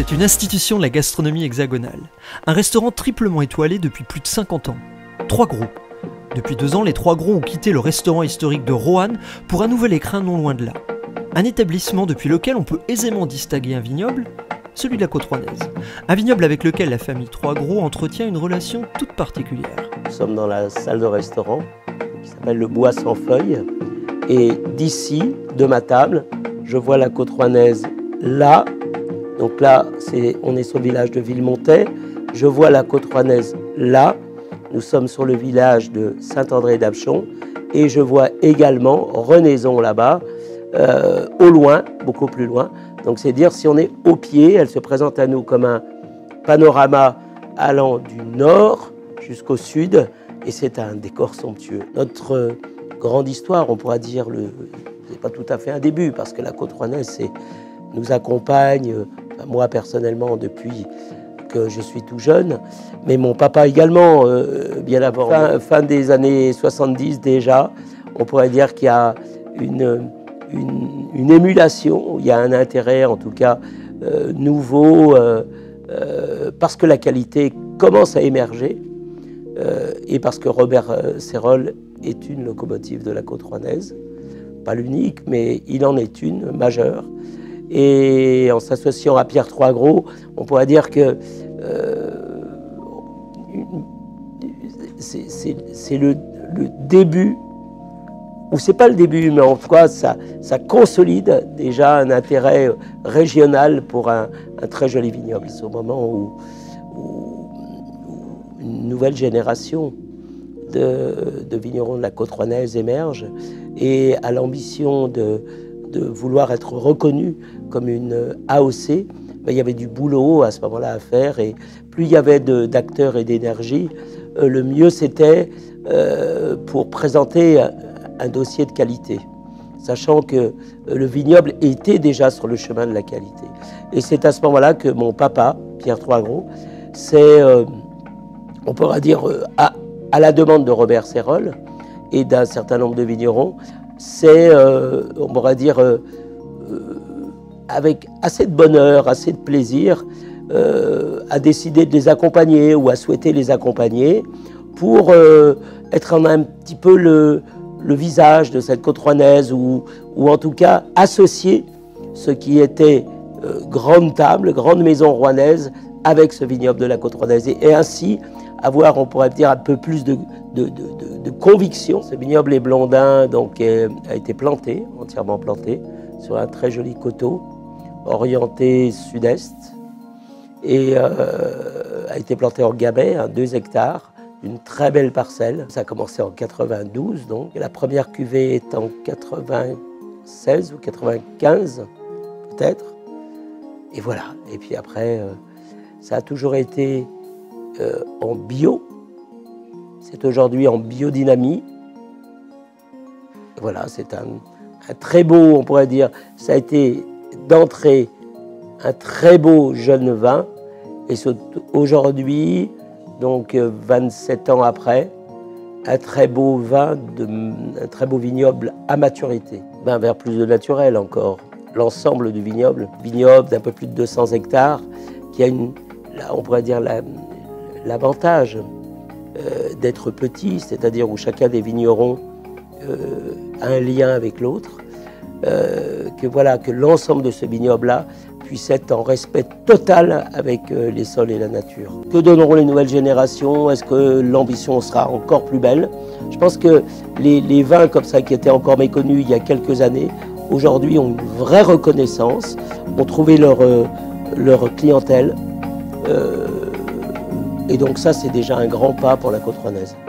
C'est une institution de la gastronomie hexagonale. Un restaurant triplement étoilé depuis plus de 50 ans. Trois Gros. Depuis 2 ans, les Trois Gros ont quitté le restaurant historique de Roanne pour un nouvel écrin non loin de là. Un établissement depuis lequel on peut aisément distinguer un vignoble, celui de la Côte Rouennaise. Un vignoble avec lequel la famille Trois Gros entretient une relation toute particulière. Nous sommes dans la salle de restaurant qui s'appelle le Bois sans feuilles. Et d'ici, de ma table, je vois la Côte Rouennaise là. Donc là, on est sur le village de Villemontais. Je vois la Côte Rouennaise là. Nous sommes sur le village de Saint-André-d'Apchon. Et je vois également Renaison là-bas, au loin, beaucoup plus loin. Donc c'est dire si on est au pied, elle se présente à nous comme un panorama allant du nord jusqu'au sud. Et c'est un décor somptueux. Notre grande histoire, on pourra dire, c'est pas tout à fait un début, parce que la Côte Rouennaise nous accompagne, moi personnellement, depuis que je suis tout jeune, mais mon papa également, bien avant. Fin des années 70 déjà, on pourrait dire qu'il y a une émulation, il y a un intérêt en tout cas nouveau, parce que la qualité commence à émerger, et parce que Robert Serrol est une locomotive de la Côte Rouennaise, pas l'unique, mais il en est une majeure. Et en s'associant à Pierre Trois Gros, on pourrait dire que c'est le début, ou c'est pas le début, mais en tout cas ça consolide déjà un intérêt régional pour un très joli vignoble. C'est au moment où une nouvelle génération de vignerons de la Côte Rouennaise émerge et a l'ambition de vouloir être reconnu comme une AOC. Ben, il y avait du boulot à ce moment-là à faire, et plus il y avait d'acteurs et d'énergie, le mieux c'était pour présenter un dossier de qualité, sachant que le vignoble était déjà sur le chemin de la qualité. Et c'est à ce moment-là que mon papa, Pierre Trois Gros, on pourra dire, à la demande de Robert Serrol et d'un certain nombre de vignerons, on pourra dire, avec assez de bonheur, assez de plaisir, à décider de les accompagner ou à souhaiter les accompagner pour être un petit peu le visage de cette Côte Rouennaise, ou en tout cas associer ce qui était grande table, grande maison rouennaise avec ce vignoble de la Côte Rouennaise, et ainsi avoir, on pourrait dire, un peu plus de conviction. Ce vignoble est blondin, donc a été planté, entièrement planté, sur un très joli coteau, orienté sud-est, et a été planté en Gabais, 2 hectares, une très belle parcelle. Ça a commencé en 92, donc. Et la première cuvée est en 96 ou 95, peut-être. Et voilà. Et puis après, ça a toujours été en bio. C'est aujourd'hui en biodynamie. Voilà, c'est un très beau, on pourrait dire, ça a été d'entrée un très beau jeune vin. Et aujourd'hui, donc 27 ans après, un très beau vin, un très beau vignoble à maturité. Ben, vers plus de naturel encore. L'ensemble du vignoble d'un peu plus de 200 hectares, qui a on pourrait dire l'avantage d'être petit, c'est-à-dire où chacun des vignerons a un lien avec l'autre, que l'ensemble de ce vignoble-là puisse être en respect total avec les sols et la nature. Que donneront les nouvelles générations? Est-ce que l'ambition sera encore plus belle? Je pense que les vins comme ça, qui étaient encore méconnus il y a quelques années, aujourd'hui ont une vraie reconnaissance, ont trouvé leur clientèle. Et donc ça, c'est déjà un grand pas pour la Côte Rouennaise.